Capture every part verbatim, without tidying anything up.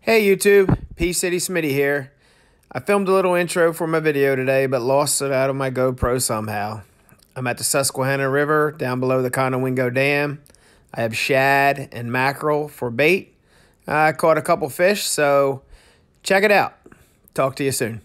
Hey YouTube, P City Smitty here. I filmed a little intro for my video today, but lost it out of my GoPro somehow. I'm at the Susquehanna River, down below the Conowingo Dam. I have shad and mackerel for bait. I caught a couple fish, so check it out. Talk to you soon.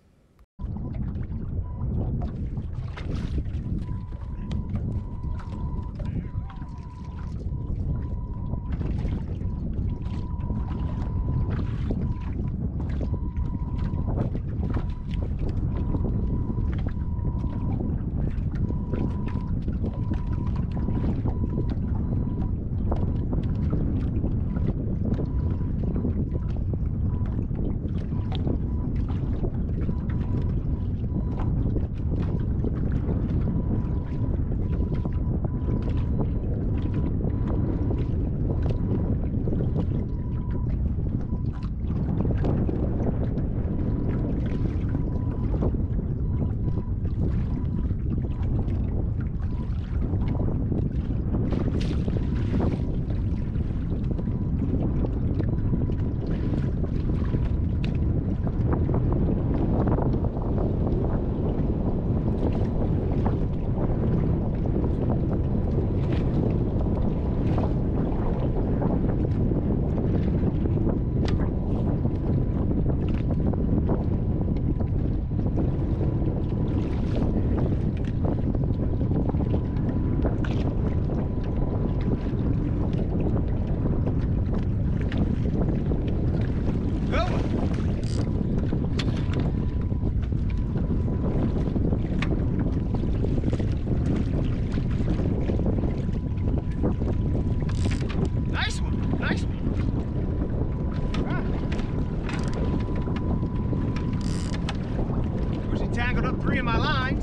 Nice one, nice one. Ah. Of course, he tangled up three of my lines.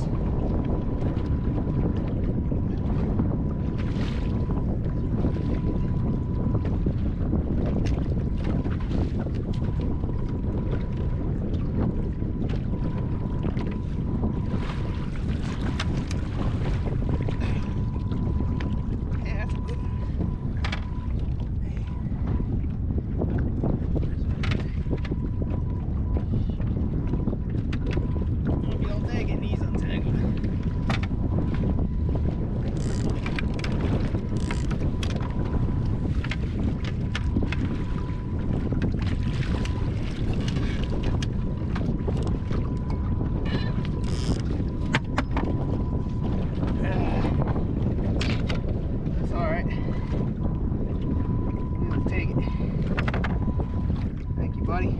Buddy.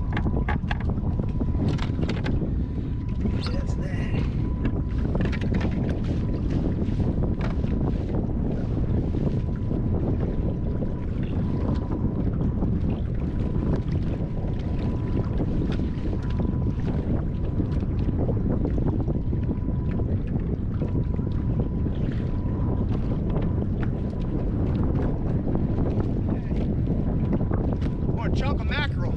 That's that. What a chunk of mackerel.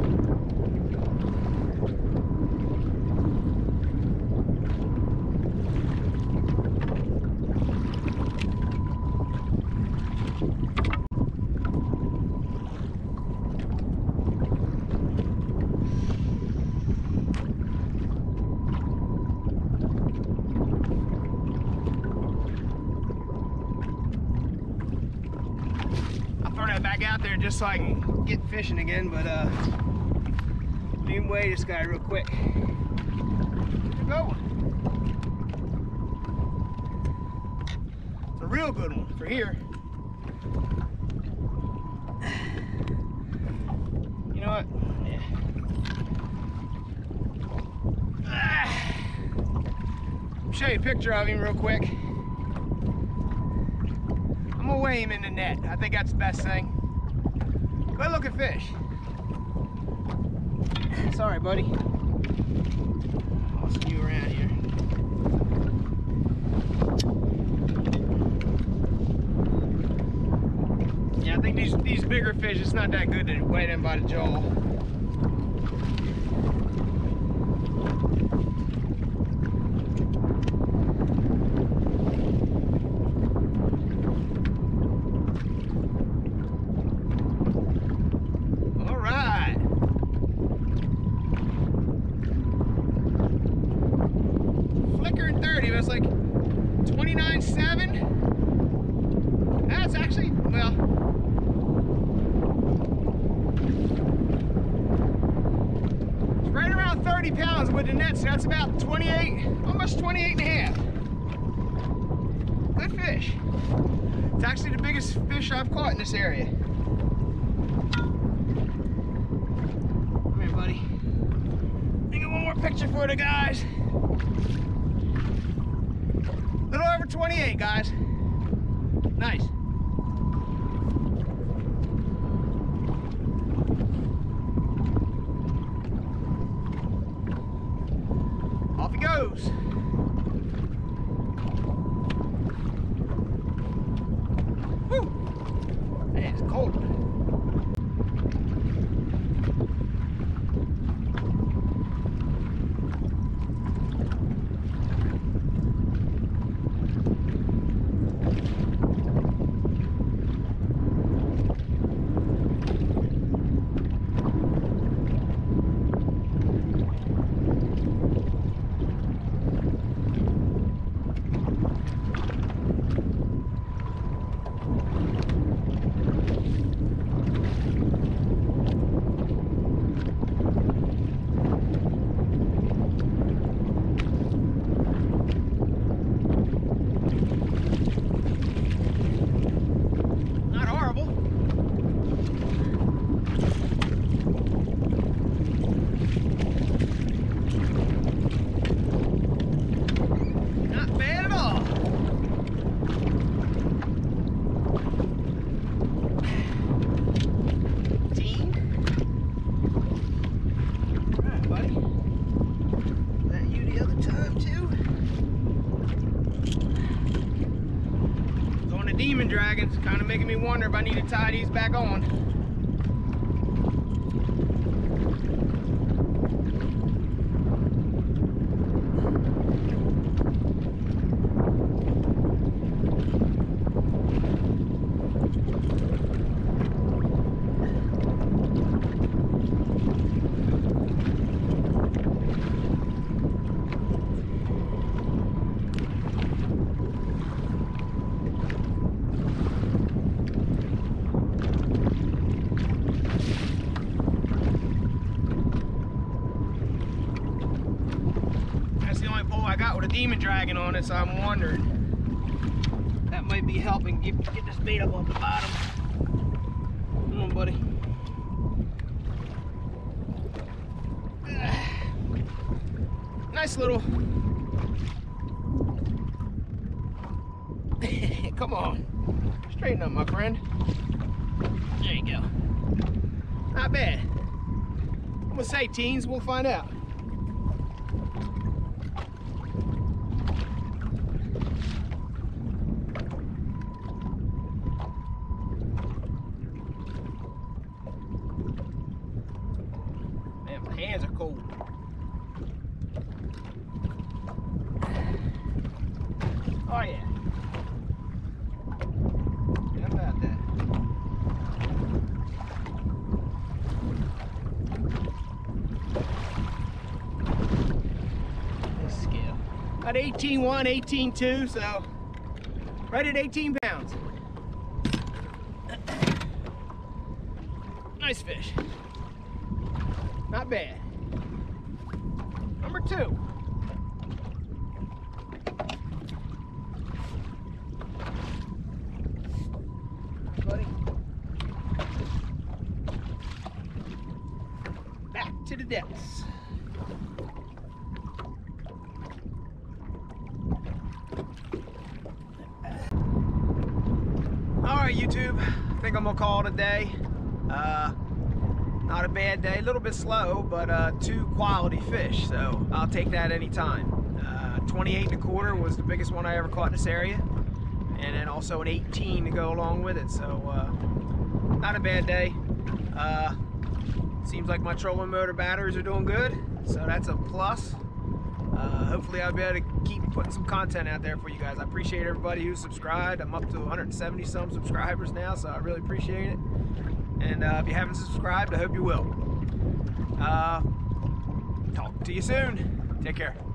Back out there just so I can get fishing again, but uh need to weigh this guy real quick. Good go. It's a real good one for here. You know what? Yeah. Ah. I'll show you a picture of him real quick. I'm gonna weigh him in the net. I think that's the best thing. Good looking fish. Sorry, buddy. I'll see you around here. Yeah, I think these these bigger fish, it's not that good to weigh them by the jaw. All right. thirty pounds with the net, so that's about twenty-eight, almost twenty-eight and a half. Good fish. It's actually the biggest fish I've caught in this area. Come here, buddy. Let me get one more picture for the guys. A little over twenty-eight, guys. Nice. Off he goes. Woo! Man, it's cold. Demon dragons, kind of making me wonder if I need to tie these back on. I got with a demon dragon on it, so I'm wondering that might be helping get, get this bait up off the bottom. Come on, buddy. Nice little. Come on, straighten up, my friend. There you go. Not bad. I'm gonna say teens. We'll find out. My hands are cold. Oh yeah. How about that? This scale. About eighteen one, eighteen two, so right at eighteen pounds. Nice fish. Not bad. Number two. Buddy. Back to the depths. All right, YouTube. I think I'm gonna call it a day. Uh, Not a bad day, a little bit slow, but uh, two quality fish, so I'll take that anytime. Uh, twenty-eight and a quarter was the biggest one I ever caught in this area, and then also an eighteen to go along with it, so uh, not a bad day. Uh, seems like my trolling motor batteries are doing good, so that's a plus. Uh, hopefully I'll be able to keep putting some content out there for you guys. I appreciate everybody who's subscribed. I'm up to one hundred seventy some subscribers now, so I really appreciate it. And uh, if you haven't subscribed, I hope you will. Uh, talk to you soon. Take care.